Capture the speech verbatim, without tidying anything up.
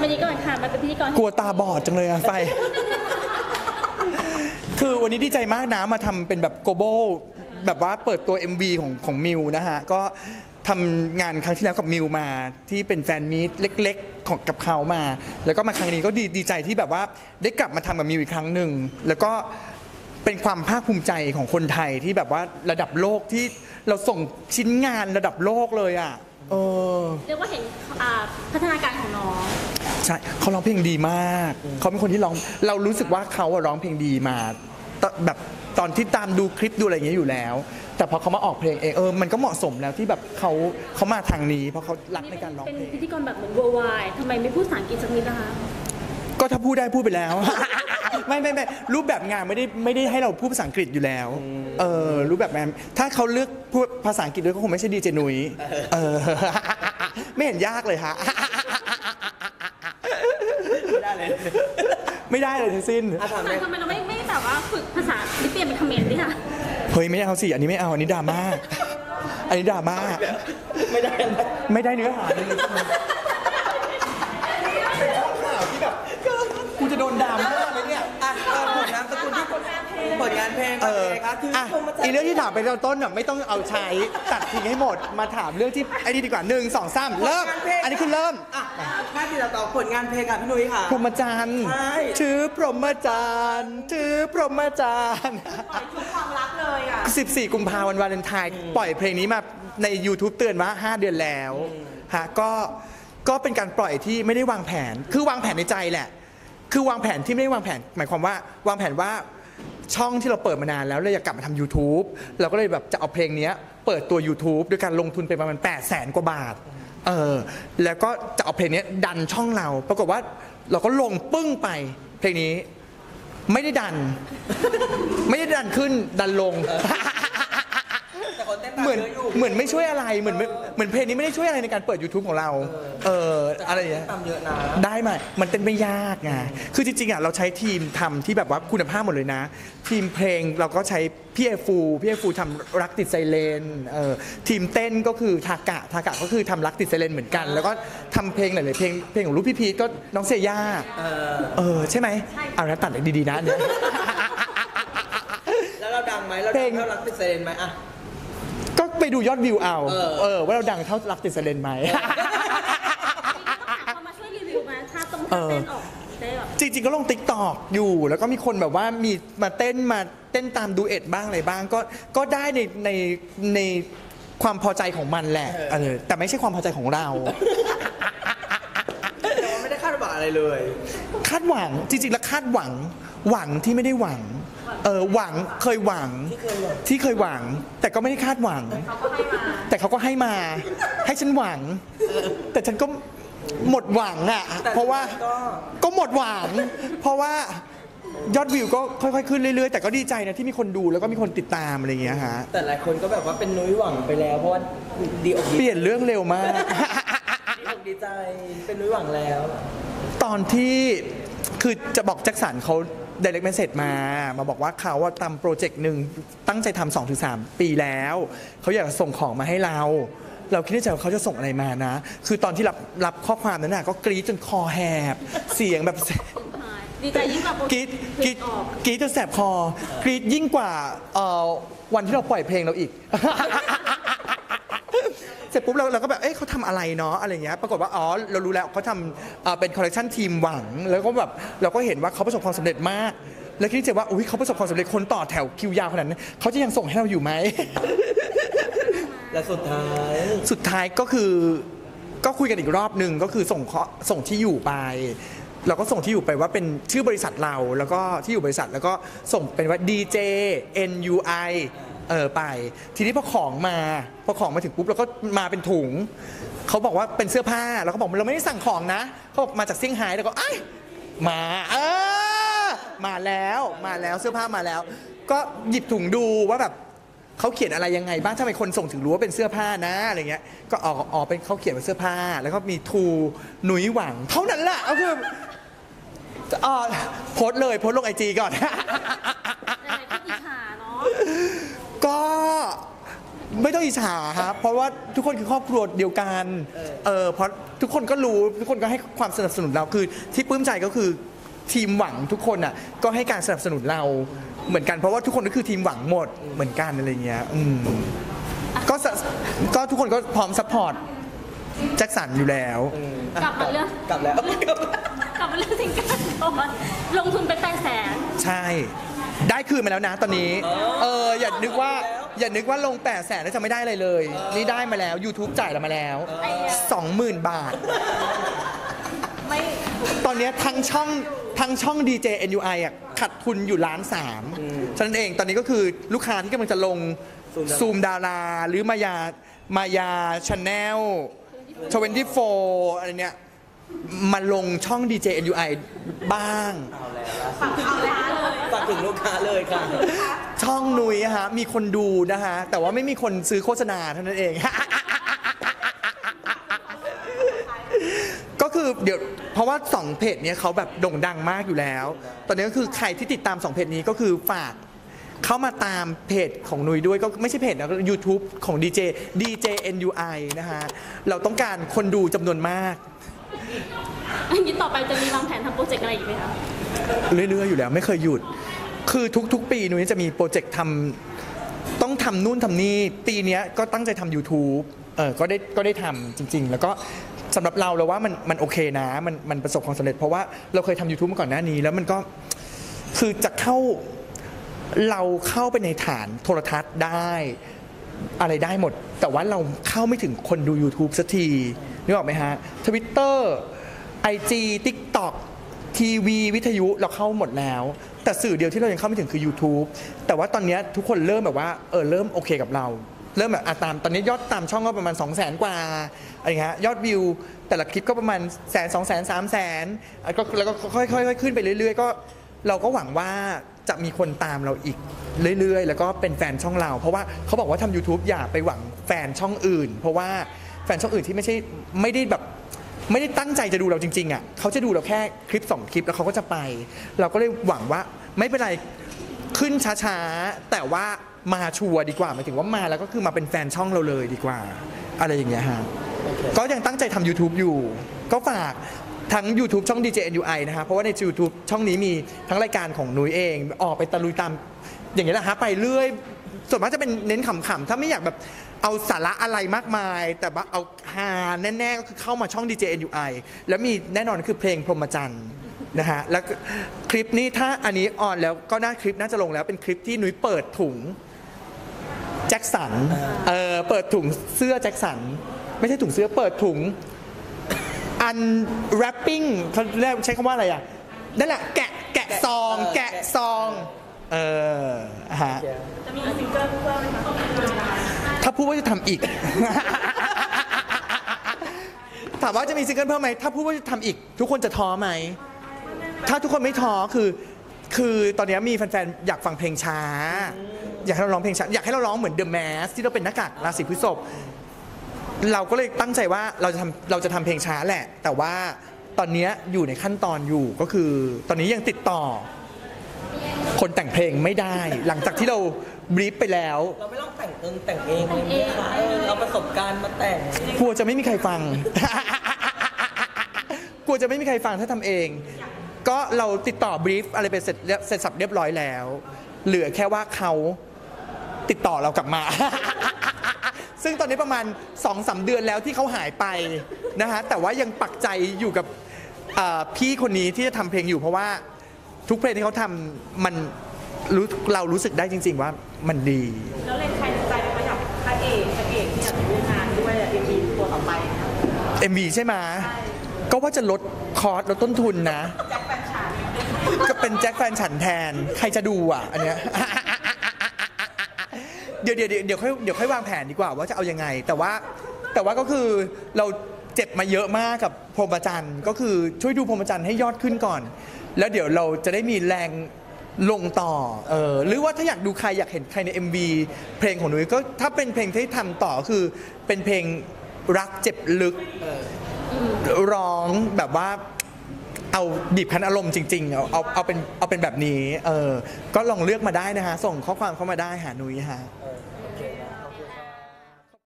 วันนี้ก่อนค่ะมาเป็นพิธีกรกลัวตาบอดจังเลยอะไฟคือวันนี้ดีใจมากนะมาทำเป็นแบบโกโบแบบว่าเปิดตัว เอ็ม วี ของของมิวนะฮะก็ทำงานครั้งที่แล้วกับมิวมาที่เป็นแฟนมีตเล็กๆของกับเขามาแล้วก็มาครั้งนี้ก็ดีดีใจที่แบบว่าได้กลับมาทำกับมิวอีกครั้งหนึ่งแล้วก็เป็นความภาคภูมิใจของคนไทยที่แบบว่าระดับโลกที่เราส่งชิ้นงานระดับโลกเลยอ่ะเออเรียกว่าเห็นพัฒนาการของน้องใช่เขาร้องเพลงดีมากเขาเป็นคนที่ร้องเรารู้สึกว่าเขาร้องเพลงดีมาแบบตอนที่ตามดูคลิปดูอะไรอย่างเงี้ยอยู่แล้วแต่พอเขามาออกเพลงเองเออมันก็เหมาะสมแล้วที่แบบเขาเขามาทางนี้เพราะเขารักในการร้องเพลงเป็นพิธีกรแบบเหมือน worldwide ทำไมไม่พูดภาษาอังกฤษสักนิดนะคะก็ถ้าพูดได้พูดไปแล้ว ไม่ไม่ไม่รูปแบบงานไม่ได้ไม่ได้ให้เราพูดภาษาอังกฤษอยู่แล้วเออรูปแบบงานถ้าเขาเลือกพูดภาษาอังกฤษด้วยก็คงไม่ใช่ดีเจนุ้ยเออไม่เห็นยากเลยฮะไม่ได้เลยไม่ได้เลยทั้งสิ้นทำไมทำไมเราไม่ไม่แบบว่าฝึกภาษาที่เปลี่ยนเป็นเขมรดิค่ะเฮ้ยไม่เอาสิอันนี้ไม่เอาอันนี้ดราม่าอันนี้ดราม่าไม่ได้ไม่ได้เนื้อหาเลยที่แบบกูจะโดนด่าม่าเลยเนี่ยอ่ะผลงานสกุลที่ผลงานเพลงเอออ่ะอีเรื่องที่ถามไปตอนต้นน่ะไม่ต้องเอาใช้ตัดทิ้งให้หมดมาถามเรื่องที่ไอ้นี่ดีกว่าหนึ่งสองสามเริ่มอันนี้คือเริ่มอ่ะแค่ที่เราต่อผลงานเพลงกับพี่นุ้ยค่ะพรหมจรรย์ชื่อพรหมจรรย์ชื่อพรหมจรรย์ปล่อยชุดความรักเลยอ่ะสิบสี่กุมภาพันธ์วันวาเลนไทน์ปล่อยเพลงนี้มาใน YouTube เตือนว่าห้าเดือนแล้วฮะก็ก็เป็นการปล่อยที่ไม่ได้วางแผนคือวางแผนในใจแหละคือวางแผนที่ไม่ได้วางแผนหมายความว่าวางแผนว่าช่องที่เราเปิดมานานแล้วเราอยากกลับมาทำ YouTube เราก็เลยแบบจะเอาเพลงนี้เปิดตัว YouTube ด้วยการลงทุนไปประมาณแปดแสนกว่าบาทเออแล้วก็จะเอาเพลงนี้ดันช่องเราปรากฏว่าเราก็ลงปึ้งไปเพลงนี้ไม่ได้ดันไม่ได้ดันขึ้นดันลงเหมือนเหมือนไม่ช่วยอะไรเหมือนเหมือนเพลงนี้ไม่ได้ช่วยอะไรในการเปิด YouTube ของเราเอออะไรอย่างเงี้ยได้ไหมมันเต้นไม่ยากไงคือจริงๆอ่ะเราใช้ทีมทำที่แบบว่าคุณภาพหมดเลยนะทีมเพลงเราก็ใช้พี่เอฟูพี่เอฟูทำรักติดไซเลนเออทีมเต้นก็คือทากะทากะก็คือทำรักติดไซเลนเหมือนกันแล้วก็ทำเพลงหลายๆเพลงเพลงของลูกพี่พีทก็น้องเซย่าเออใช่ไหมเอาแล้วตัดดีๆนะเนี่ยแล้วเราดังไหมเราดังเท่ารักติดไซเลนไหมอ่ะก็ไปดูยอดวิวเอาเออว่าเราดังเท่ารักติดไซเลนไหมเขามาช่วยรีวิวมาถ้าต้องเต้นออกได้แบบจริงๆก็ลงติ๊กต็อกอยู่แล้วก็มีคนแบบว่ามีมาเต้นมาเต้นตามดูเอ็ดบ้างอะไรบ้างก็ก็ได้ในในในความพอใจของมันแหละเออแต่ไม่ใช่ความพอใจของเราแต่ว่าไม่ได้คาดหวังอะไรเลยคาดหวังจริงๆแล้วคาดหวังหวังที่ไม่ได้หวังเออหวังเคยหวังที่เคยหวังแต่ก็ไม่ได้คาดหวังแต่เขาก็ให้มาให้ฉันหวังแต่ฉันก็หมดหวังอ่ะเพราะว่าก็หมดหวังเพราะว่ายอดวิวก็ค่อยๆขึ้นเรื่อยๆแต่ก็ดีใจนะที่มีคนดูแล้วก็มีคนติดตามอะไรอย่างเงี้ยฮะแต่หลายคนก็แบบว่าเป็นนุ้ยหวังไปแล้วเพราะว่าดีอกเปลี่ยนเรื่องเร็วมากดีอกดีใจเป็นนุ้ยหวังแล้วตอนที่คือจะบอกแจ็คสันเขาdirect message มามาบอกว่าเขาว่าทำโปรเจกต์หนึ่งตั้งใจทำ สองถึงสาม ปีแล้วเขาอยากส่งของมาให้เราเราคิดในใจว่าเขาจะส่งอะไรมานะคือตอนที่รับรับข้อความนั้นน่ะก็กรี๊ดจนคอแหบเสียงแบบดีใจยิ่งกว่ากรี๊ดกรี๊ดกรี๊ดจนแสบคอกรี๊ดยิ่งกว่าวันที่เราปล่อยเพลงเราอีกเสร็จปุ๊บเราเราก็แบบเอ๊ะเขาทำอะไรเนาะอะไรเงี้ยปรากฏว่าอ๋อเรารู้แล้วเขาทำเป็นคอลเลคชันทีมหวังแล้วก็แบบเราก็เห็นว่าเขาประสบความสำเร็จมากแล้วคิดในใจว่าอุ้ยเขาประสบความสำเร็จคนต่อแถวคิวยาวขนาดนั้นเขาจะยังส่งให้เราอยู่ไหมและสุดท้ายสุดท้ายก็คือก็คุยกันอีกรอบหนึ่งก็คือส่งส่งที่อยู่ไปเราก็ส่งที่อยู่ไปว่าเป็นชื่อบริษัทเราแล้วก็ที่อยู่บริษัทแล้วก็ส่งเป็นว่า ดี เจ เอ็น ยู ไอเออไปทีนี้พอของมาพอของมาถึงปุ๊บเราก็มาเป็นถุงเขาบอกว่าเป็นเสื้อผ้าแล้วเขาบอกเราไม่ได้สั่งของนะเขาบอกมาจากเซี่ยงไฮ้แล้วก็ไอ้มาเออมาแล้วมาแล้วเสื้อผ้ามาแล้วก็หยิบถุงดูว่าแบบเขาเขียนอะไรยังไงบ้างถ้าเป็นคนส่งถึงรู้ว่าเป็นเสื้อผ้านะอะไรเงี้ยก็ออกออกเป็นเขาเขียนเป็นเสื้อผ้าแล้วก็มีทูหนุยหวังเท่านั้นแหละก็คืออ๋อโพสเลยโพสลงไอจีก่อนก็ไม่ต้องอิจฉาครับเพราะว่าทุกคนคือครอบครัวเดียวกันเออเพราะทุกคนก็รู้ทุกคนก็ให้ความสนับสนุนเราคือที่ปลื้มใจก็คือทีมหวังทุกคนอ่ะก็ให้การสนับสนุนเราเหมือนกันเพราะว่าทุกคนก็คือทีมหวังหมดเหมือนกันอะไรเงี้ยอืมก็สก็ทุกคนก็พร้อมซัพพอร์ตแจ็คสันอยู่แล้วกลับมาเรื่องกลับแล้วกลับมาเรื่องซิงเกิลก่อนลงทุนไปแปดแสนใช่ได้คืนมาแล้วนะตอนนี้เอออย่านึกว่าอย่านึกว่าลงแปดแสนแล้วจะไม่ได้อะไรเลยนี่ได้มาแล้ว YouTube จ่ายเรามาแล้วสองหมื่นบาทไม่ตอนนี้ทั้งช่องทั้งช่อง ดี เจ เอ็น ยู ไอ อ่ะขัดทุนอยู่ล้านสามฉะนั้นเองตอนนี้ก็คือลูกค้าที่กำลังจะลงซูมดาราหรือมายามายาชาแนลทเวนตี้โฟร์อะไรเนี้ยมาลงช่อง ดี เจ เอ็น ยู ไอ บ้างฝากถึงลูกค้าเลยฝากถึงลูกค้าเลยค่ะช่องนุ้ยฮะมีคนดูนะฮะแต่ว่าไม่มีคนซื้อโฆษณาเท่านั้นเอง ก็คือเดี๋ยวเพราะว่าสองเพจนี้เขาแบบโด่งดังมากอยู่แล้ว ตอนนี้ก็คือใครที่ติดตามสองเพจนี้ก็คือฝากเข้ามาตามเพจของนุ้ยด้วยก็ไม่ใช่เพจนะก็ YouTube ของ ดี เจ ดี เจ เอ็น ยู ไอ นะฮะเราต้องการคนดูจำนวนมากอันนี้ต่อไปจะมีวางแผนทำโปรเจกต์อะไรอีกไหมคะเรื่อยๆอยู่แล้วไม่เคยหยุด คือทุกๆ ปีนุ้ยจะมีโปรเจกต์ทำต้องทำนู่นทำนี่ปีนี้ก็ตั้งใจทำ YouTube เออก็ได้ก็ได้ทำจริงๆ แล้วก็สำหรับเราเราว่ามันมันโอเคนะมันมันประสบความสำเร็จเพราะว่าเราเคยทำ YouTube มาก่อนหน้านี้แล้วมันก็คือจะเข้าเราเข้าไปในฐานโทรทัศน์ได้อะไรได้หมด แต่ว่าเราเข้าไม่ถึงคนดู YouTube สักทีนึกออกไหมฮะ Twitter ไอ จี TikTok ทีวีวิทยุเราเข้าหมดแล้วแต่สื่อเดียวที่เรายังเข้าไม่ถึงคือ YouTube แต่ว่าตอนนี้ทุกคนเริ่มแบบว่าเออเริ่มโอเคกับเราเริ่มแบบตามตอนนี้ยอดตามช่องก็ประมาณ สองแสน กว่าอะไรเงี้ยยอดวิวแต่ละคลิปก็ประมาณแสนสองแสนสามแสนก็แล้วก็ค่อยๆขึ้นไปเรื่อยๆก็เราก็หวังว่าจะมีคนตามเราอีกเรื่อยๆแล้วก็เป็นแฟนช่องเราเพราะว่าเขาบอกว่าทำ YouTube อย่าไปหวังแฟนช่องอื่นเพราะว่าแฟนช่องอื่นที่ไม่ใช่ไม่ได้แบบไม่ได้ตั้งใจจะดูเราจริงๆอ่ะเขาจะดูเราแค่คลิปสองคลิปแล้วเขาก็จะไปเราก็เลยหวังว่าไม่เป็นไรขึ้นช้าๆแต่ว่ามาชัวร์ดีกว่าหมายถึงว่ามาแล้วก็คือมาเป็นแฟนช่องเราเลยดีกว่าอะไรอย่างเงี้ยฮะ okay. ก็ยังตั้งใจทำ YouTube อยู่ก็ฝากทั้ง YouTube ช่อง ดี เจ เอ็น ยู ไอ นะฮะเพราะว่าใน YouTube ช่องนี้มีทั้งรายการของนุ้ยเองออกไปตะลุยตามอย่างเงี้ยนะฮะไปเรื่อยส่วนมากจะเป็นเน้นขำๆถ้าไม่อยากแบบเอาสาระอะไรมากมายแต่ว่าเอาฮาแน่ๆก็คือเข้ามาช่อง ดี เจ เอ็น ยู ไอ แล้วมีแน่นอนคือเพลงพรหมจรรย์นะฮะแล้วคลิปนี้ถ้าอันนี้ออนแล้วก็น่าคลิปน่าจะลงแล้วเป็นคลิปที่นุ้ยเปิดถุงแจ็คสันเออเปิดถุงเสื้อแจ็คสันไม่ใช่ถุงเสื้อเปิดถุงอันแรปปิ้งเขาเรียกใช้คำว่าอะไรอ่ะนั่นแหละแกะแกะซองแกะซองเออฮะจะมีซิงเกิลเพิ่มไหมคะถ้าพูดว่าจะทำอีก ถามว่าจะมีซิงเกิลเพิ่มไหมถ้าพูดว่าจะทำอีกทุกคนจะท้อไหมถ้าทุกคนไม่ท้อคือคือตอนนี้มีแฟนๆอยากฟังเพลงช้าอยากให้เราร้องเพลงช้าอยากให้เราร้องเหมือน The Mask ที่เราเป็นหน้ากากราศีพฤษภเราก็เลยตั้งใจว่าเราจะทำเราจะทำเพลงช้าแหละแต่ว่าตอนนี้อยู่ในขั้นตอนอยู่ก็คือตอนนี้ยังติดต่อคนแต่งเพลงไม่ได้หลังจากที่เราบรีฟไปแล้วเราไม่ต้องแต่งเองแต่งเองเลยนะคะเอาประสบการณ์มาแต่งกลัวจะไม่มีใครฟัง กลัวจะไม่มีใครฟังถ้าทำเองก็เราติดต่อบรีฟอะไรไปเสร็จเสร็จสับเรียบร้อยแล้วเหลือแค่ว่าเขาติดต่อเรากลับมา ซึ่งตอนนี้ประมาณ สองสาม เดือนแล้วที่เขาหายไปนะฮะแต่ว่ายังปักใจอยู่กับพี่คนนี้ที่จะทำเพลงอยู่เพราะว่าทุกเพลงที่เขาทำมันรู้เรารู้สึกได้จริงๆว่ามันดีแล้วเลยใครใจมาอยากพระเอกพระเอกที่อยากร่วมงานด้วยเอ็มวีตัวต่อไปเอ็มวีใช่ไหมก็ว่าจะลดคอร์สลดต้นทุนนะแจ็คแฟนฉันก็เป็นแจ็คแฟนฉันแทนใครจะดูอ่ะอันเนี้ยเดี๋ยวเดี๋ยวเดี๋ยวค่อยเดี๋ยวค่อยวางแผนดีกว่าว่าจะเอายังไงแต่ว่าแต่ว่าก็คือเราเจ็บมาเยอะมากกับพรหมจรรย์ก็คือช่วยดูพรหมจรรย์ให้ยอดขึ้นก่อนแล้วเดี๋ยวเราจะได้มีแรงลงต่อเออหรือว่าถ้าอยากดูใครอยากเห็นใครใน เอ็ม วี เพลงของหนูก็ถ้าเป็นเพลงที่ทำต่อคือเป็นเพลงรักเจ็บลึกร้องแบบว่าเอาบีบคั้นอารมณ์จริงๆเอาเอาเอาเป็นเอาเป็นแบบนี้เออก็ลองเลือกมาได้นะฮะส่งข้อความเข้ามาได้หานุ้ยฮะ